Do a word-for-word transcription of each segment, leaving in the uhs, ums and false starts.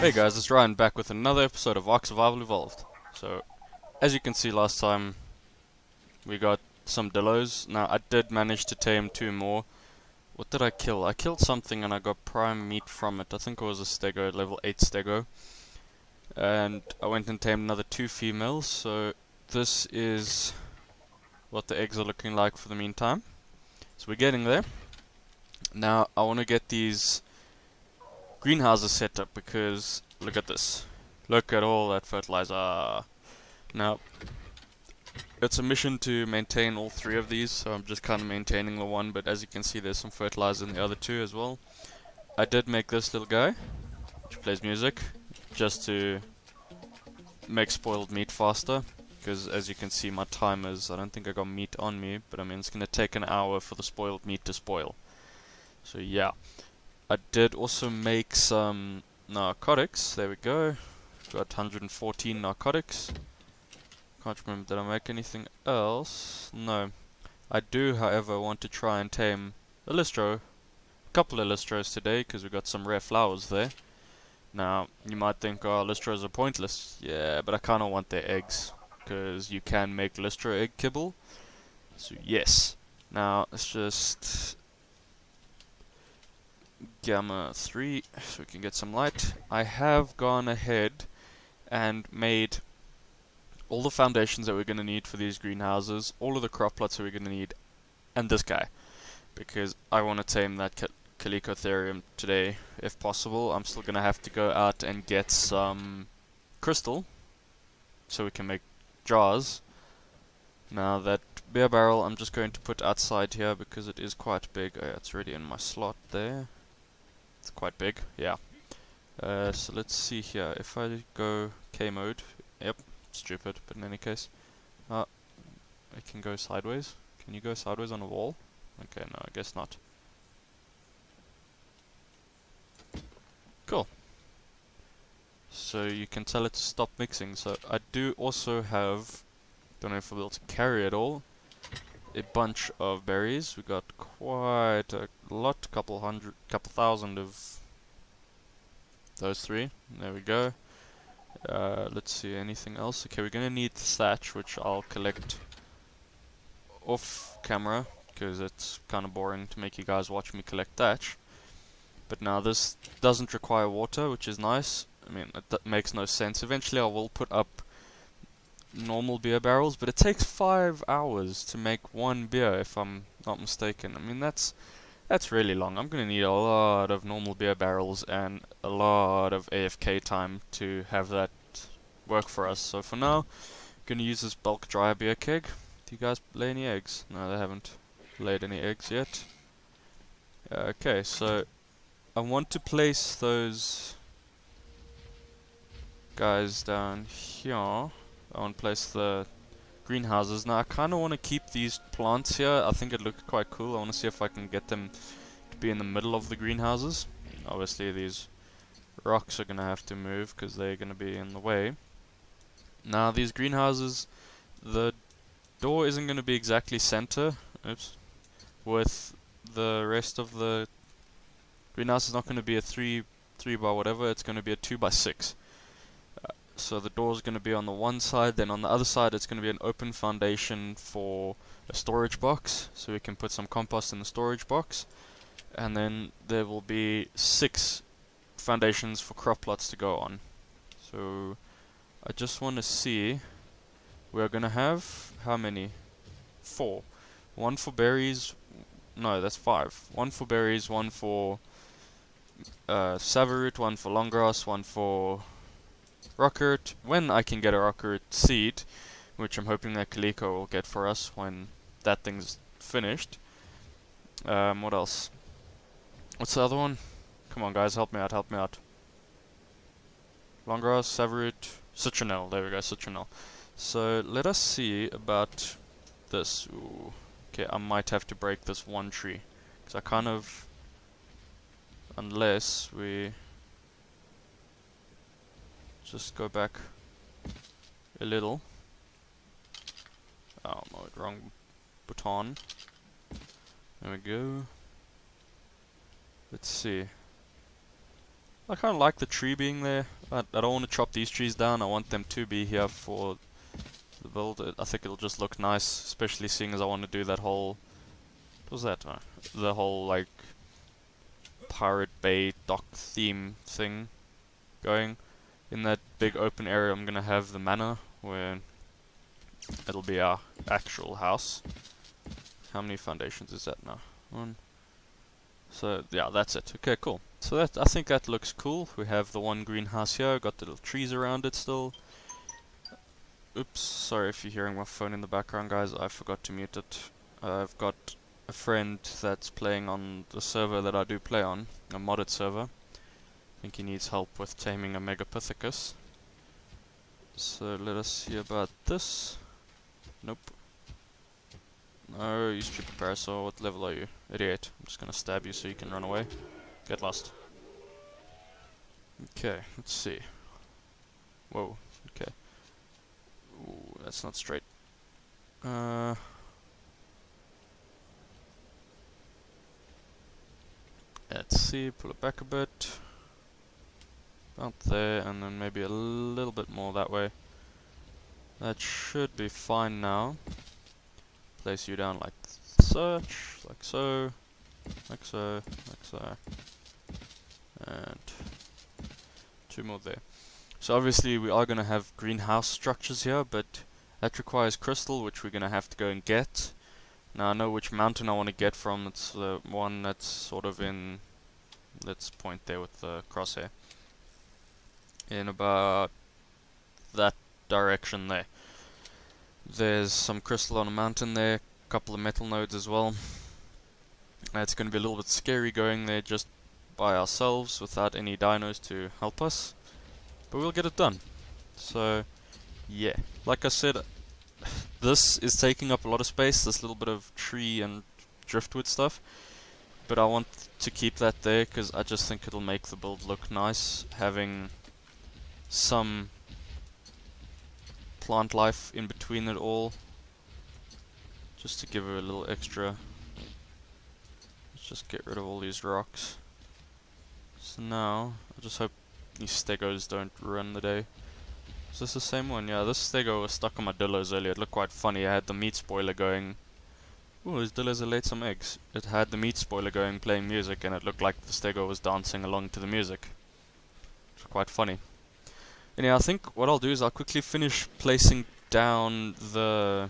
Hey guys, it's Ryan back with another episode of Ark Survival Evolved. So, as you can see last time, we got some dillos. Now, I did manage to tame two more. What did I kill? I killed something and I got prime meat from it. I think it was a stego, level eight stego. And I went and tamed another two females, so this is what the eggs are looking like for the meantime. So we're getting there. Now, I want to get these greenhouses set up because look at this. Look at all that fertilizer. Now, it's a mission to maintain all three of these, so I'm just kind of maintaining the one, but as you can see there's some fertilizer in the other two as well. I did make this little guy, which plays music, just to make spoiled meat faster, because as you can see my timers, I don't think I got meat on me, but I mean it's going to take an hour for the spoiled meat to spoil. So yeah. I did also make some narcotics. There we go. Got one hundred fourteen narcotics. Can't remember, did I make anything else? No. I do, however, want to try and tame a listro. A couple of listros today, because we got some rare flowers there. Now, you might think, oh, listros are pointless. Yeah, but I kind of want their eggs, because you can make listro egg kibble. So, yes. Now, let's just gamma three so we can get some light. I have gone ahead and made all the foundations that we're going to need for these greenhouses, all of the crop plots that we're going to need, and this guy, because I want to tame that Chalico today if possible. I'm still going to have to go out and get some crystal so we can make jars. Now that beer barrel I'm just going to put outside here because it is quite big. Oh, yeah, it's already in my slot there. It's quite big, yeah. Uh, so let's see here. If I go K mode, yep, stupid, but in any case, uh, I can go sideways. Can you go sideways on a wall? Okay, no, I guess not. Cool. So you can tell it to stop mixing. So I do also have, don't know if I'll be able to carry it all, a bunch of berries. We got quite a lot, couple hundred, couple thousand of those three. There we go. Uh, let's see, anything else? Okay, we're gonna need thatch, which I'll collect off camera because it's kind of boring to make you guys watch me collect thatch. But now this doesn't require water, which is nice. I mean, it that makes no sense. Eventually, I will put up normal beer barrels, but it takes five hours to make one beer if I'm not mistaken. I mean that's that's really long. I'm gonna need a lot of normal beer barrels and a lot of A F K time to have that work for us. So for now, I'm gonna use this bulk dry beer keg. Do you guys lay any eggs? No, they haven't laid any eggs yet. Uh, okay, so I want to place those guys down here. I want to place the greenhouses. Now I kind of want to keep these plants here. I think it looked quite cool. I want to see if I can get them to be in the middle of the greenhouses. Obviously these rocks are going to have to move because they're going to be in the way. Now these greenhouses, the door isn't going to be exactly center. Oops. With the rest of the greenhouse is not going to be a three, three by whatever. It's going to be a two by six. So the door is going to be on the one side, then on the other side it's going to be an open foundation for a storage box, so we can put some compost in the storage box, and then there will be six foundations for crop plots to go on. So I just want to see, we're going to have how many? Four. One for berries, no that's five. One for berries, one for uh, savaroot, one for long grass, one for rocket, when I can get a rocket seed, which I'm hoping that Chalico will get for us when that thing's finished. Um, what else? What's the other one? Come on guys, help me out, help me out. Longgrass, savaroot, citronelle, there we go, citronelle. So let us see about this. Ooh. Okay, I might have to break this one tree, because I kind of, unless we just go back a little. Oh no, wrong button. There we go. Let's see. I kind of like the tree being there. I, I don't want to chop these trees down. I want them to be here for the build. I think it'll just look nice, especially seeing as I want to do that whole... What was that? No, the whole, like, Pirate Bay dock theme thing going. In that big open area I'm gonna have the manor, where it'll be our actual house. How many foundations is that now? One. So, yeah, that's it. Okay, cool. So that, I think that looks cool. We have the one greenhouse here, got the little trees around it still. Oops, sorry if you're hearing my phone in the background, guys. I forgot to mute it. Uh, I've got a friend that's playing on the server that I do play on, a modded server. I think he needs help with taming a Megapithecus. So let us see about this. Nope. No, you stupid parasaur. What level are you? eighty-eight. I'm just gonna stab you so you can run away. Get lost. Okay, let's see. Whoa, okay. Ooh, that's not straight. Uh... Let's see, pull it back a bit. About there, and then maybe a little bit more that way. That should be fine now. Place you down like such, like so, like so, like so. And two more there. So obviously we are going to have greenhouse structures here, but that requires crystal, which we're going to have to go and get. Now I know which mountain I want to get from. It's the one that's sort of in, let's point there with the crosshair, in about that direction there. There's some crystal on a mountain there, a couple of metal nodes as well. Uh, it's going to be a little bit scary going there just by ourselves without any dinos to help us, but we'll get it done. So yeah, like I said, this is taking up a lot of space, this little bit of tree and driftwood stuff, but I want to keep that there because I just think it'll make the build look nice, having some plant life in between it all, just to give her a little extra. Let's just get rid of all these rocks. So now, I just hope these stegos don't ruin the day. Is this the same one? Yeah, this stego was stuck on my dillos earlier. It looked quite funny. I had the meat spoiler going. Ooh, his dillos have laid some eggs. It had the meat spoiler going, playing music, and it looked like the stego was dancing along to the music. It's quite funny. Anyhow, I think what I'll do is I'll quickly finish placing down the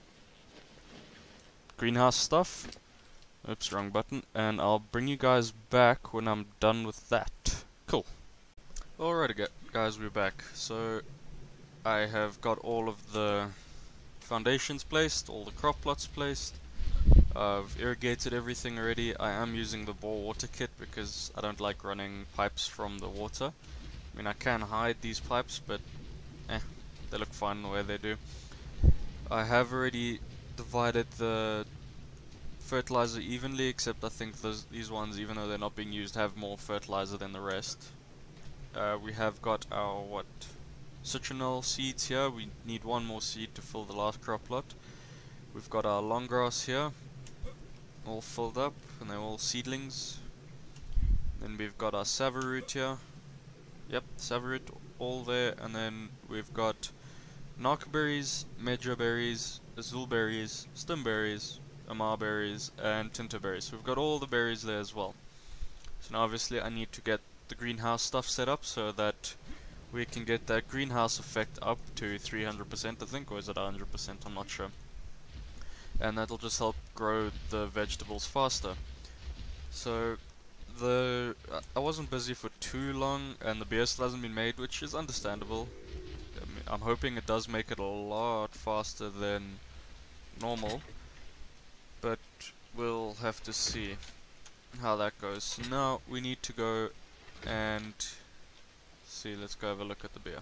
greenhouse stuff. Oops, wrong button. And I'll bring you guys back when I'm done with that. Cool. Alrighty guys, we're back. So I have got all of the foundations placed, all the crop plots placed. I've irrigated everything already. I am using the bore water kit because I don't like running pipes from the water. I mean, I can hide these pipes, but eh, they look fine the way they do. I have already divided the fertilizer evenly, except I think those, these ones, even though they're not being used, have more fertilizer than the rest. Uh, we have got our, what, citronelle seeds here. We need one more seed to fill the last crop lot. We've got our long grass here, all filled up, and they're all seedlings. Then we've got our savaroot here. Yep, savaroot all there, and then we've got narcoberries, medja berries, azul berries, stimberries, amar berries, and tinterberries. So we've got all the berries there as well. So now obviously I need to get the greenhouse stuff set up so that we can get that greenhouse effect up to three hundred percent, I think, or is it one hundred percent? I'm not sure. And that'll just help grow the vegetables faster. So the uh, I wasn't busy for too long, and the beer still hasn't been made, which is understandable. I mean, I'm hoping it does make it a lot faster than normal, but we'll have to see how that goes. So now we need to go and see. Let's go have a look at the beer.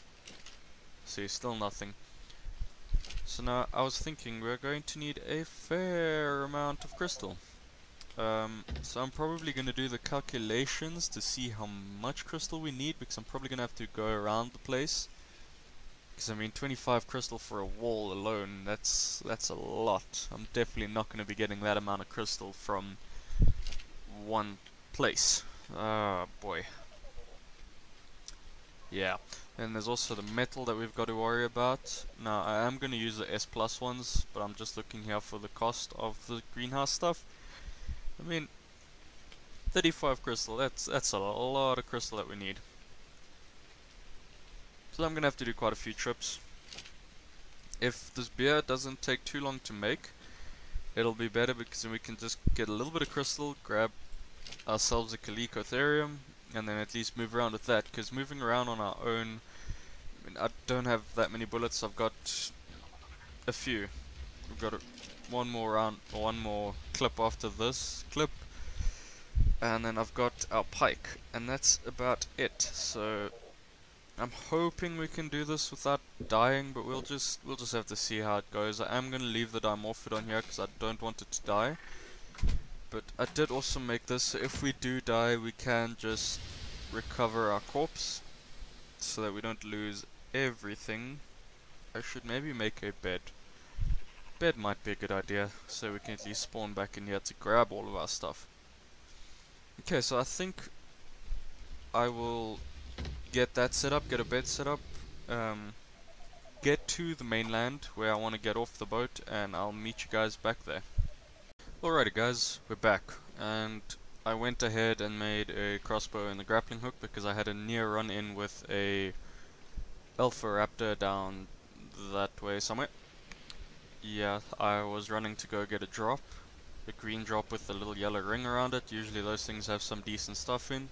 See, still nothing. So now I was thinking we're going to need a fair amount of crystal. Um, so I'm probably going to do the calculations to see how much crystal we need, because I'm probably going to have to go around the place. Because I mean, twenty-five crystal for a wall alone, that's that's a lot. I'm definitely not going to be getting that amount of crystal from one place. Ah, boy. Yeah. And there's also the metal that we've got to worry about. Now, I am going to use the S plus ones, but I'm just looking here for the cost of the greenhouse stuff. I mean, thirty-five crystal, that's, that's a lot of crystal that we need. So I'm going to have to do quite a few trips. If this beer doesn't take too long to make, it'll be better because then we can just get a little bit of crystal, grab ourselves a Chalico Therium, and then at least move around with that, because moving around on our own, I mean, I don't have that many bullets. I've got a few. We've got a, one more round, one more clip after this clip, and then I've got our pike, and that's about it. So I'm hoping we can do this without dying, but we'll just we'll just have to see how it goes. I am going to leave the dimorphid on here because I don't want it to die. But I did also make this, so if we do die, we can just recover our corpse, so that we don't lose everything. I should maybe make a bed. Bed might be a good idea, so we can at least spawn back in here to grab all of our stuff. Okay, so I think I will get that set up, get a bed set up, um, get to the mainland where I want to get off the boat, and I'll meet you guys back there. Alrighty guys, we're back, and I went ahead and made a crossbow and the grappling hook because I had a near run in with a alpha raptor down that way somewhere. Yeah, I was running to go get a drop, a green drop with a little yellow ring around it. Usually those things have some decent stuff in.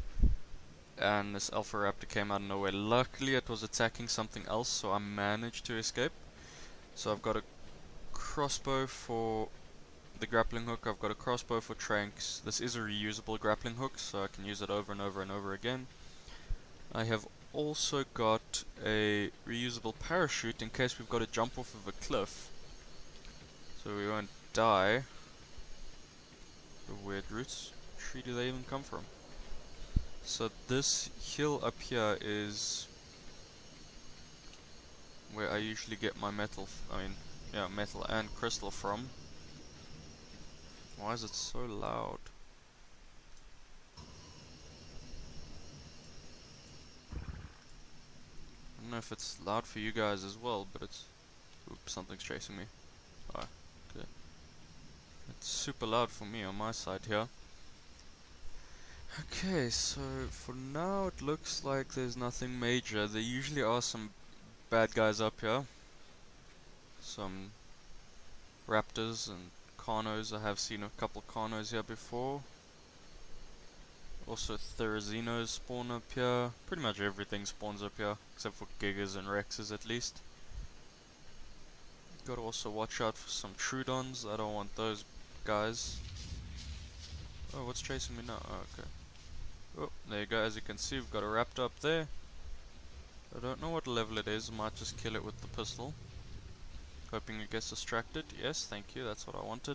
And this alpha raptor came out of nowhere. Luckily it was attacking something else, so I managed to escape. So I've got a crossbow for the grappling hook, I've got a crossbow for tranks. This is a reusable grappling hook, so I can use it over and over and over again. I have also got a reusable parachute in case we've got to jump off of a cliff, so we won't die. The weird roots. Tree do they even come from? So this hill up here is where I usually get my metal, f I mean, yeah, metal and crystal from. Why is it so loud? I don't know if it's loud for you guys as well, but it's... Oops, something's chasing me. Oh, okay. It's super loud for me on my side here. Okay, so for now it looks like there's nothing major. There usually are some bad guys up here. Some raptors and Carnos. I have seen a couple Carnos here before. Also Therazinos spawn up here. Pretty much everything spawns up here, except for Gigas and Rexes at least. Gotta also watch out for some Trudons. I don't want those guys. Oh, what's chasing me now? Oh, okay. Oh, there you go. As you can see, we've got a raptor up there. I don't know what level it is. I might just kill it with the pistol. Hoping it gets distracted. Yes, thank you. That's what I wanted.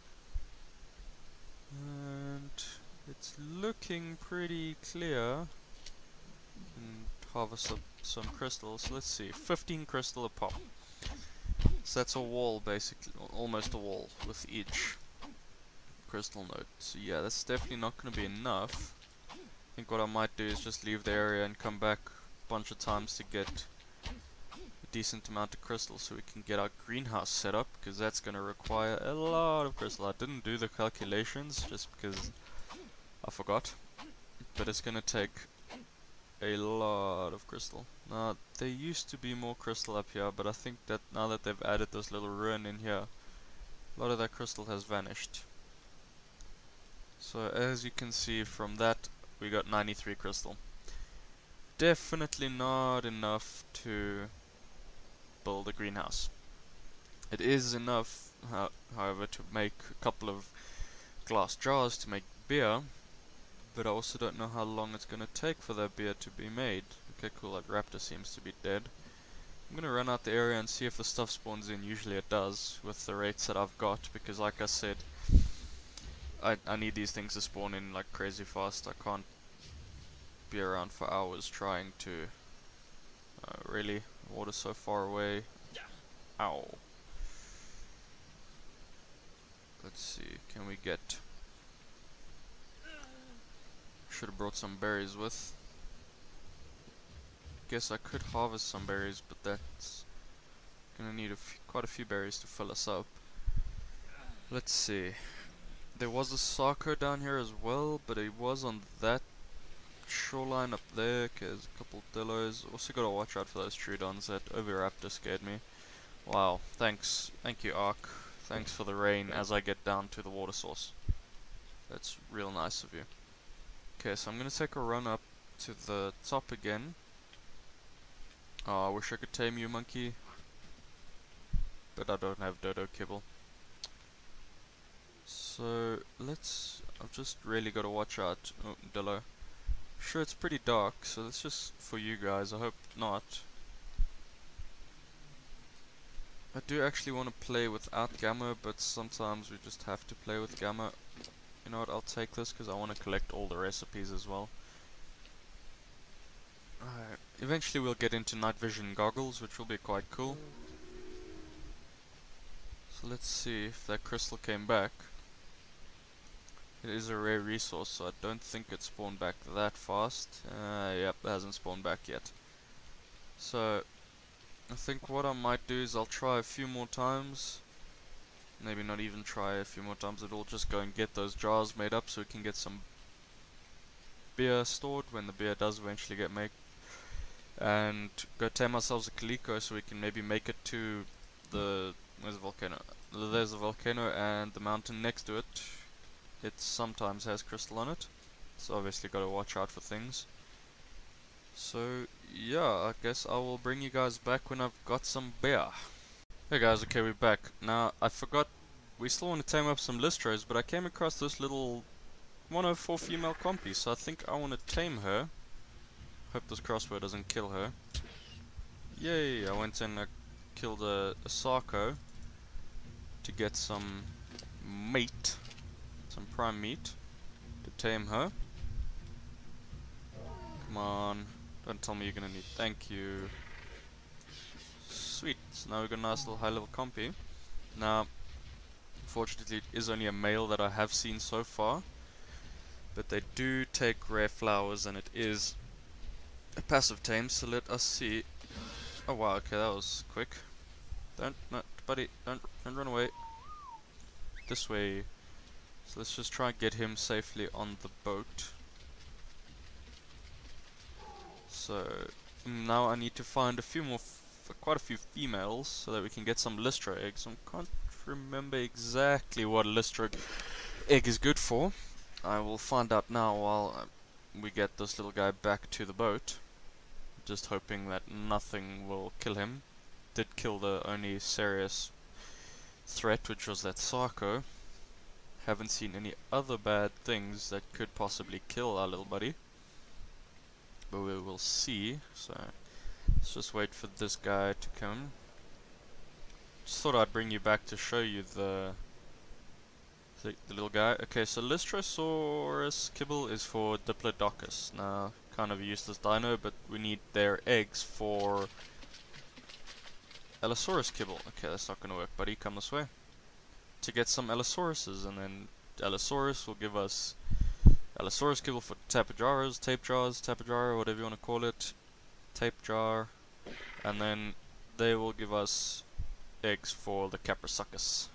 And it's looking pretty clear. And harvest up some crystals. Let's see. fifteen crystal a pop. So that's a wall, basically. Almost a wall with each crystal node. So yeah, that's definitely not going to be enough. I think what I might do is just leave the area and come back a bunch of times to get decent amount of crystals so we can get our greenhouse set up, because that's going to require a lot of crystal. I didn't do the calculations just because I forgot, but it's going to take a lot of crystal. Now there used to be more crystal up here, but I think that now that they've added this little ruin in here, a lot of that crystal has vanished. So as you can see from that, we got ninety-three crystal. Definitely not enough to build a greenhouse. It is enough, uh, however, to make a couple of glass jars to make beer, but I also don't know how long it's going to take for that beer to be made. Okay, cool, that raptor seems to be dead. I'm going to run out the area and see if the stuff spawns in. Usually it does, with the rates that I've got, because like I said, I, I need these things to spawn in like crazy fast. I can't be around for hours trying to... Uh, really? Water's so far away. Ow. Let's see, can we get... Should have brought some berries with. guess I could harvest some berries, but that's gonna need a f quite a few berries to fill us up. Let's see. There was a Sarko down here as well, but it was on that shoreline up there. Okay, there's a couple dillos. Also gotta watch out for those Trudons. That Oviraptor scared me. Wow, thanks. Thank you, Ark. Thanks for the rain as I get down to the water source. That's real nice of you. Okay, so I'm gonna take a run up to the top again. Oh, I wish I could tame you, monkey. But I don't have dodo kibble. So, let's... I've just really got to watch out. Oh, Dillo. Sure, it's pretty dark, so that's just for you guys. I hope not. I do actually want to play without Gamma, but sometimes we just have to play with Gamma. You know what, I'll take this because I want to collect all the recipes as well. Alright, eventually we'll get into night vision goggles, which will be quite cool. So let's see if that crystal came back. It is a rare resource, so I don't think it spawned back that fast. Uh, yep, it hasn't spawned back yet. So, I think what I might do is I'll try a few more times. Maybe not even try a few more times at all, just go and get those jars made up so we can get some beer stored when the beer does eventually get made. And go tame ourselves a Chalico so we can maybe make it to the... where's the volcano? There's the volcano and the mountain next to it. It sometimes has crystal on it, so obviously got to watch out for things. So yeah, I guess I will bring you guys back when I've got some beer. Hey guys, okay, we're back. Now I forgot, we still want to tame up some Listros, but I came across this little one oh four female compy, so I think I want to tame her. Hope this crossbow doesn't kill her. Yay, I went and I killed a, a Sarko to get some meat. Some prime meat to tame her. Come on, don't tell me you're gonna need. Thank you. Sweet. So now we've got a nice little high level compy. Now, unfortunately, it is only a male that I have seen so far, but they do take rare flowers, and it is a passive tame. So let us see. Oh wow, okay, that was quick. Don't, no, buddy, don't, don't run away. This way. So let's just try and get him safely on the boat. So now I need to find a few more, f quite a few females, so that we can get some Listro eggs. I can't remember exactly what a Listro egg is good for. I will find out now while uh, we get this little guy back to the boat. Just hoping that nothing will kill him. Did kill the only serious threat, which was that Sarko. Haven't seen any other bad things that could possibly kill our little buddy, but we will see. So let's just wait for this guy to come. Just thought I'd bring you back to show you the the, the little guy. Okay, so Lystrosaurus kibble is for Diplodocus. Now, kind of a useless dino, but we need their eggs for Allosaurus kibble. Okay, that's not gonna work, buddy. Come this way. To get some Allosauruses, and then Allosaurus will give us Allosaurus kibble for Tapejaras, tape jars, Tapejara, whatever you want to call it, tape jar, and then they will give us eggs for the Caprosuchus.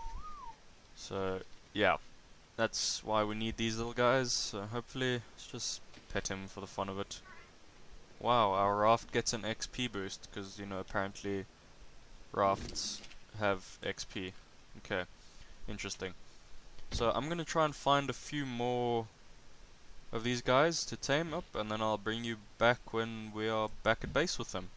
So yeah, that's why we need these little guys. So hopefully, let's just pet him for the fun of it. Wow, our raft gets an X P boost because, you know, apparently rafts have X P. Okay, interesting. So I'm gonna try and find a few more of these guys to tame up, and then I'll bring you back when we are back at base with them.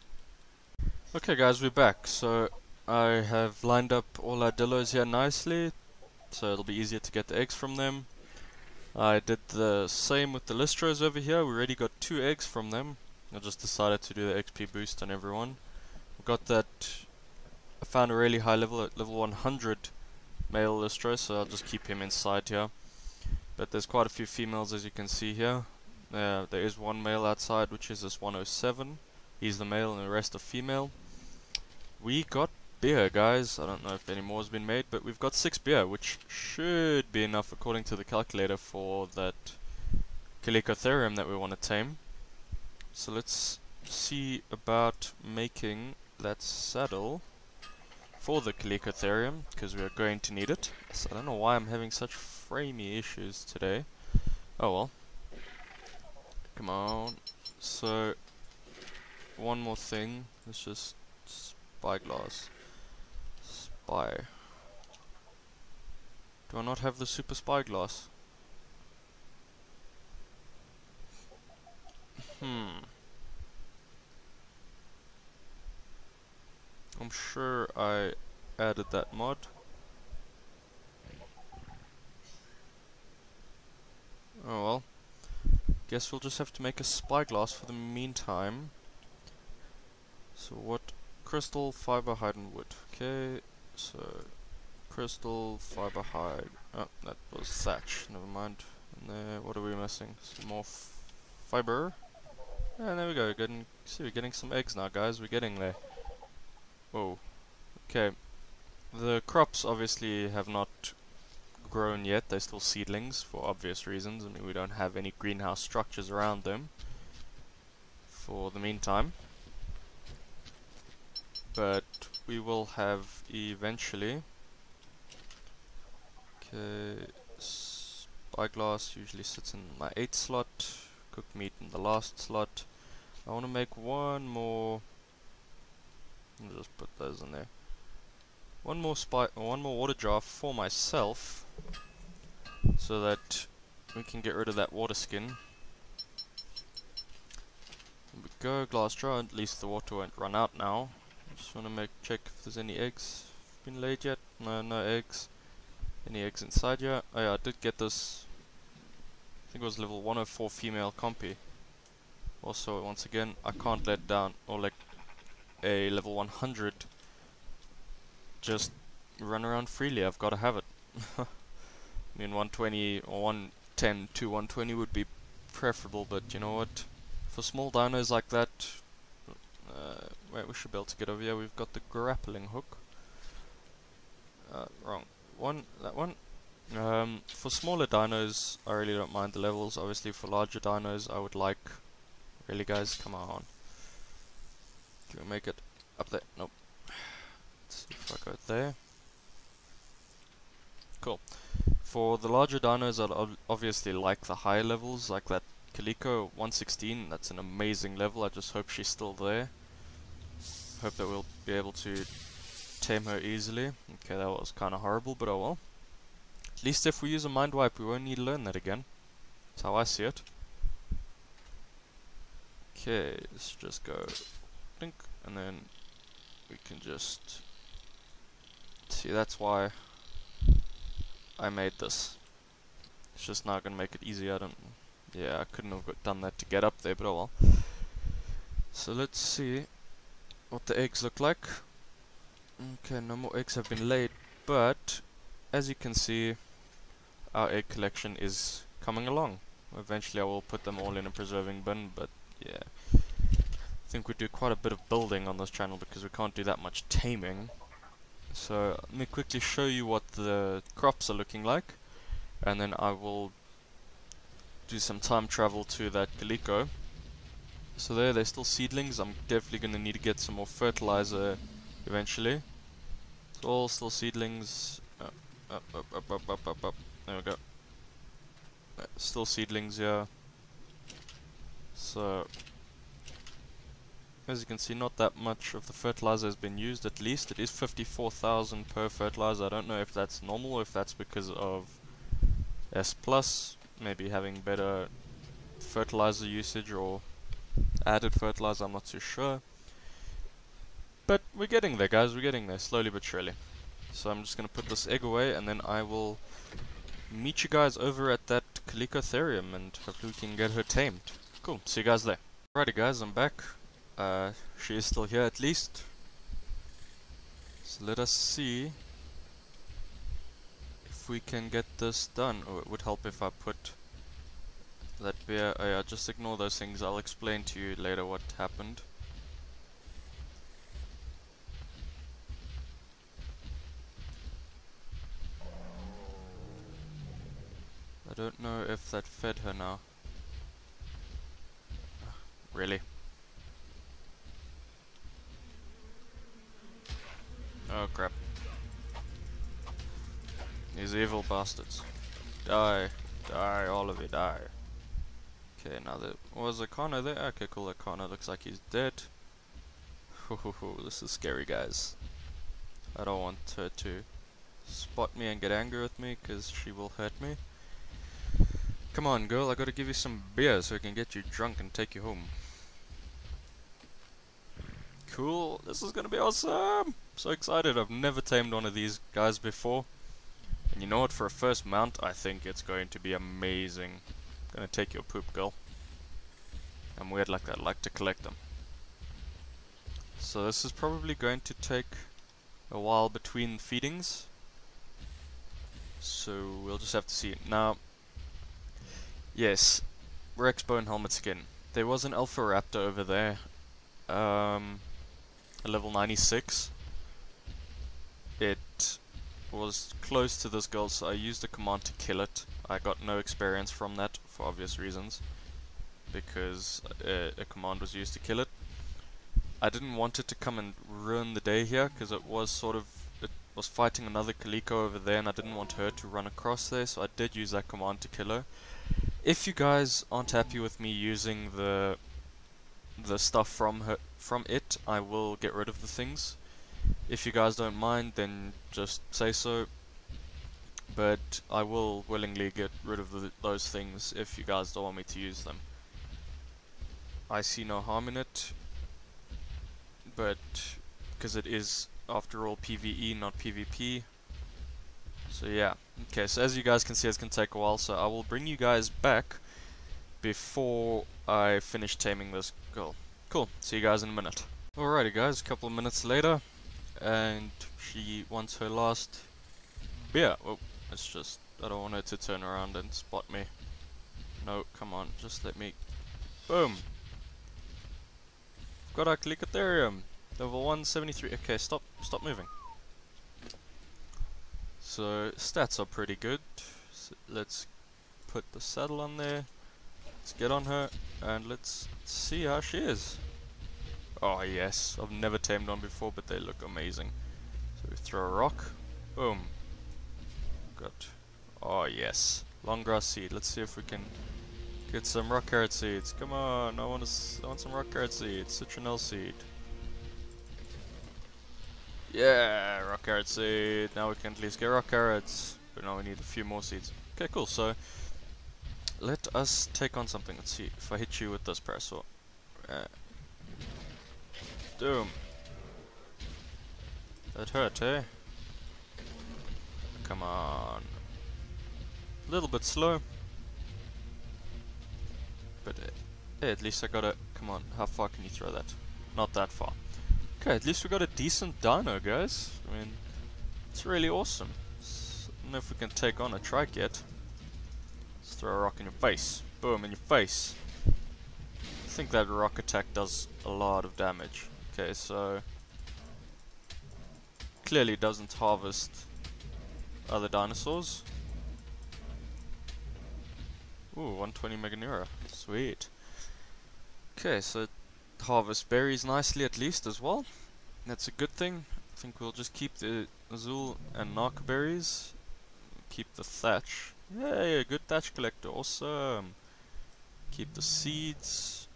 Okay guys, we're back. So I have lined up all our dillos here nicely, so it'll be easier to get the eggs from them. I did the same with the Listros over here. We already got two eggs from them. I just decided to do the X P boost on everyone. We got that. I found a really high level at level one hundred male Listro, so I'll just keep him inside here. But there's quite a few females, as you can see here. Uh, there is one male outside, which is this one oh seven. He's the male and the rest are female. We got beer, guys. I don't know if any more has been made, but we've got six beer, which should be enough according to the calculator for that Chalicotherium that we want to tame. So let's see about making that saddle for the Chalico, because we are going to need it. So I don't know why I'm having such framey issues today. Oh well. Come on. So, one more thing. Let's just spyglass. Spy. Do I not have the super spyglass? Hmm. I'm sure I added that mod. Oh well. Guess we'll just have to make a spyglass for the meantime. So what? Crystal, fiber, hide and wood. Okay, so crystal, fiber, hide. Oh, that was thatch. Never mind. And there, what are we missing? Some more f fiber. And there we go. Getting, see, we're getting some eggs now, guys. We're getting there. Whoa. Okay. The crops obviously have not grown yet. They're still seedlings for obvious reasons. I mean, we don't have any greenhouse structures around them for the meantime. But we will have eventually. Okay, spyglass usually sits in my eighth slot. Cooked meat in the last slot. I want to make one more. I'll just put those in there. One more spy, one more water jar for myself, so that we can get rid of that water skin. There we go, glass jar. At least the water won't run out now. Just want to make check if there's any eggs been laid yet. No, no eggs. Any eggs inside here? Oh yeah, I did get this. I think it was level one oh four female compy. Also, once again, I can't let down or like a level one hundred just run around freely. I've got to have it. I mean, one twenty or one ten to one twenty would be preferable, but you know what? For small dinos like that, uh, wait, we should be able to get over here. We've got the grappling hook. Uh, wrong. One, that one. Um, for smaller dinos, I really don't mind the levels. Obviously, for larger dinos, I would like. Really, guys, come on. Can we make it up there? Nope. Let's see if I go there. Cool. For the larger dinos, I'd ob obviously like the higher levels, like that Chalico one sixteen. That's an amazing level. I just hope she's still there. Hope that we'll be able to tame her easily. Okay, that was kind of horrible, but oh well. At least if we use a mind wipe, we won't need to learn that again. That's how I see it. Okay, let's just go think, and then we can just see. That's why I made this. It's just not gonna make it easy. I don't. Yeah, I couldn't have got done that to get up there, but oh well. So let's see what the eggs look like. Okay, no more eggs have been laid, but as you can see, our egg collection is coming along. Eventually I will put them all in a preserving bin, but yeah. I think we do quite a bit of building on this channel because we can't do that much taming. So let me quickly show you what the crops are looking like, and then I will do some time travel to that Chalico. So there, they're still seedlings. I'm definitely going to need to get some more fertilizer eventually. It's all still seedlings. Up, up, up, up, up, up, up, up. There we go. Still seedlings, yeah. So, as you can see, not that much of the fertilizer has been used. At least it is fifty-four thousand per fertilizer. I don't know if that's normal or if that's because of S plus, maybe having better fertilizer usage or added fertilizer, I'm not too sure. But we're getting there, guys, we're getting there, slowly but surely. So I'm just going to put this egg away, and then I will meet you guys over at that Chalico, and hopefully we can get her tamed. Cool, see you guys there. Alrighty guys, I'm back. Uh, she is still here at least. So let us see if we can get this done. Oh, it would help if I put that beer. Oh yeah, just ignore those things. I'll explain to you later what happened. I don't know if that fed her now. Really? Oh crap. These evil bastards. Die. Die, all of you, die. Okay, now there was a Connor there. Okay, cool, that Connor looks like he's dead. Ho ho ho, this is scary, guys. I don't want her to spot me and get angry with me, because she will hurt me. Come on, girl, I gotta give you some beer so I can get you drunk and take you home. Cool, this is gonna be awesome! So excited, I've never tamed one of these guys before. And you know what, for a first mount, I think it's going to be amazing. Gonna take your poop, girl. I'm weird like that, I like to collect them. So this is probably going to take a while between feedings. So we'll just have to see. Now, yes, Rex Bone Helmet Skin. There was an Alpha Raptor over there. Um, a level ninety-six. It was close to this girl, so I used a command to kill it. I got no experience from that, for obvious reasons, because uh, a command was used to kill it. I didn't want it to come and ruin the day here, because it was sort of, it was fighting another Chalico over there, and I didn't want her to run across there, so I did use that command to kill her. If you guys aren't happy with me using the the stuff from her, from it, I will get rid of the things. If you guys don't mind, then just say so. But I will willingly get rid of the, those things if you guys don't want me to use them. I see no harm in it, but because it is after all PvE, not PvP. So yeah, okay, so as you guys can see, it's going to take a while, so I will bring you guys back before I finish taming this girl. Cool, see you guys in a minute. Alrighty guys, a couple of minutes later, and she wants her last beer. Oh, it's just, I don't want her to turn around and spot me. No, come on, just let me... Boom! Got our Chalicotherium! Level one seventy-three. Okay, stop, stop moving. So, stats are pretty good. So let's put the saddle on there. Let's get on her, and let's see how she is. Oh yes, I've never tamed one before, but they look amazing. So we throw a rock. Boom. Got... Oh yes. Long grass seed. Let's see if we can get some rock carrot seeds. Come on, I want to. S I want some rock carrot seeds. Citronelle seed. Yeah, rock carrot seed. Now we can at least get rock carrots. But now we need a few more seeds. Okay, cool. So let us take on something. Let's see if I hit you with this parasol. Uh, Doom. That hurt, eh? Come on. A little bit slow. But uh, hey, at least I got a... Come on, how far can you throw that? Not that far. Okay, at least we got a decent dino, guys. I mean, it's really awesome. S I don't know if we can take on a trike yet. Let's throw a rock in your face. Boom, in your face. I think that rock attack does a lot of damage. Okay, so... Clearly doesn't harvest other dinosaurs. Ooh, one twenty Meganura. Sweet. Okay, so it harvests berries nicely at least as well. That's a good thing. I think we'll just keep the Azul and Narc berries. Keep the thatch. Yay, a good thatch collector. Awesome. Keep the seeds.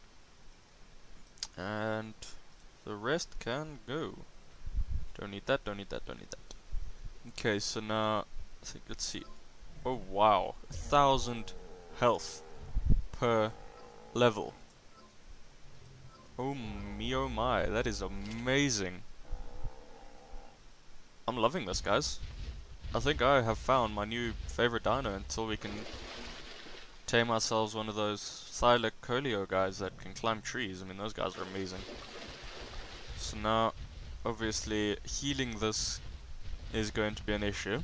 And the rest can go. Don't need that, don't need that, don't need that. Okay, so now, I think, let's see. Oh wow, a thousand health per level. Oh me, oh my, that is amazing. I'm loving this, guys. I think I have found my new favorite dino until we can tame ourselves one of those Thylacoleo guys that can climb trees. I mean, those guys are amazing. So now, obviously, healing this is going to be an issue.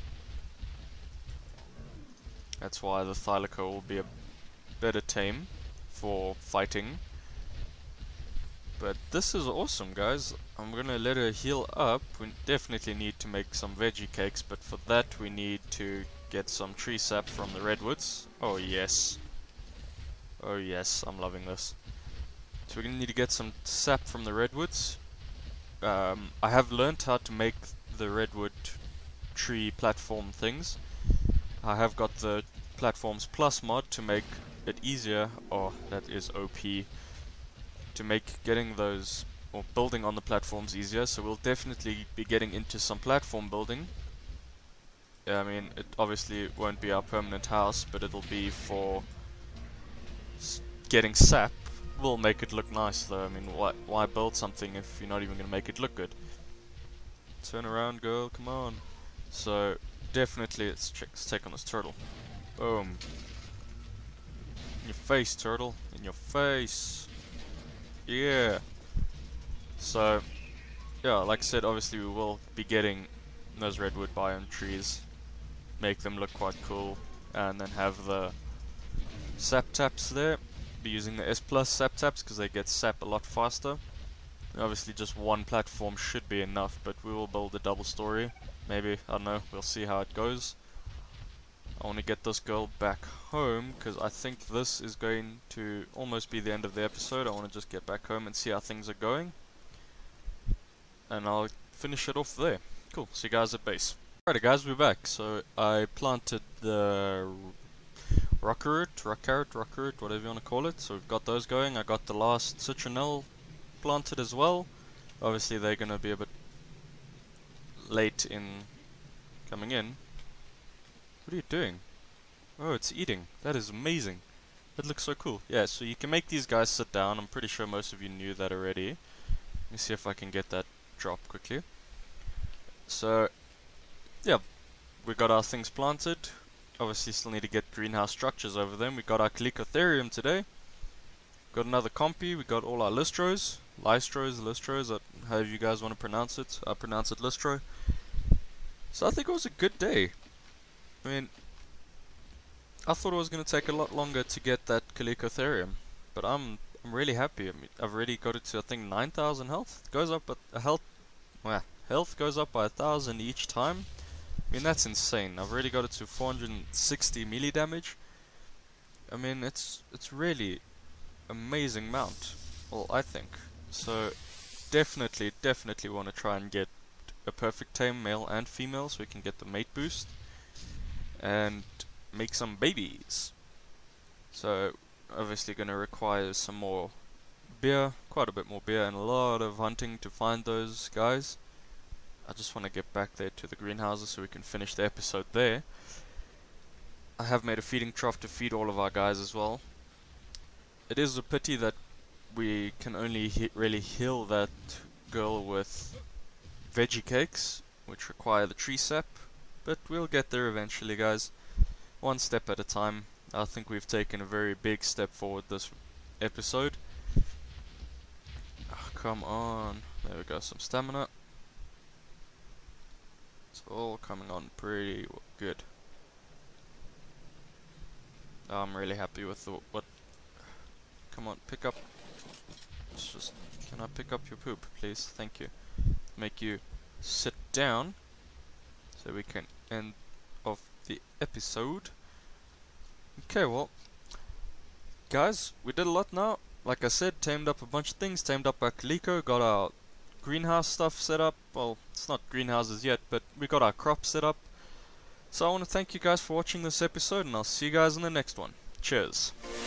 That's why the Thylaco will be a better tame for fighting. But this is awesome, guys. I'm gonna let her heal up. We definitely need to make some veggie cakes, but for that we need to get some tree sap from the redwoods. Oh yes. Oh yes, I'm loving this. So we're gonna need to get some sap from the redwoods. Um, I have learned how to make the redwood tree platform things. I have got the platforms plus mod to make it easier, or that is O P, to make getting those or building on the platforms easier. So we'll definitely be getting into some platform building. Yeah, I mean, it obviously won't be our permanent house, but it'll be for s getting sap. We'll make it look nice though. I mean, why, why build something if you're not even going to make it look good? Turn around, girl, come on. So, definitely, let's, check, let's take on this turtle. Boom. In your face, turtle. In your face. Yeah. So, yeah, like I said, obviously we will be getting those redwood biome trees. Make them look quite cool. And then have the sap taps there. Be using the S plus sap taps because they get sap a lot faster. And obviously just one platform should be enough, but we will build a double story. Maybe, I don't know, we'll see how it goes. I want to get this girl back home because I think this is going to almost be the end of the episode. I want to just get back home and see how things are going. And I'll finish it off there. Cool, see you guys at base. Alrighty guys, we're back. So I planted the rock carrot, rock carrot, rock carrot, whatever you want to call it. So we've got those going. I got the last citronelle planted as well. Obviously they're going to be a bit late in coming in. What are you doing? Oh, it's eating. That is amazing. That looks so cool. Yeah, so you can make these guys sit down. I'm pretty sure most of you knew that already. Let me see if I can get that drop quickly. So, yeah, we got our things planted. Obviously still need to get greenhouse structures over them. We got our Chalico today. Got another compy. We got all our listros. Lystros, listros, uh, however you guys want to pronounce it. I pronounce it listro. So I think it was a good day. I mean, I thought it was going to take a lot longer to get that Chalico, but I'm I'm really happy. I mean, I've already got it to I think nine thousand health. It goes up, but health, well, health goes up by a thousand each time. I mean, that's insane. I've already got it to four hundred sixty melee damage. I mean, it's it's really amazing mount. Well, I think so. Definitely, definitely want to try and get a perfect tame male and female so we can get the mate boost and make some babies. So obviously going to require some more beer, quite a bit more beer, and a lot of hunting to find those guys. I just want to get back there to the greenhouses so we can finish the episode there. I have made a feeding trough to feed all of our guys as well. It is a pity that we can only he really heal that girl with veggie cakes, which require the tree sap, but we'll get there eventually, guys. One step at a time. I think we've taken a very big step forward this episode. Oh, come on. There we go, some stamina. It's all coming on pretty good. I'm really happy with the, what. Come on, pick up. It's just, can I pick up your poop, please? Thank you. Make you sit down so we can end off the episode. Okay, well, guys, we did a lot now. Like I said, tamed up a bunch of things, tamed up our Chalico, got our greenhouse stuff set up. Well, it's not greenhouses yet, but we got our crops set up. So I want to thank you guys for watching this episode, and I'll see you guys in the next one. Cheers.